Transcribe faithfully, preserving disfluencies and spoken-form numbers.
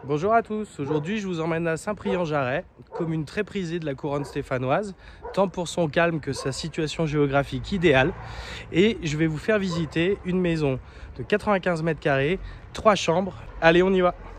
Bonjour à tous, aujourd'hui je vous emmène à Saint-Priest-en-Jarret, commune très prisée de la couronne stéphanoise, tant pour son calme que sa situation géographique idéale. Et je vais vous faire visiter une maison de quatre-vingt-quinze mètres carrés, trois chambres. Allez, on y va!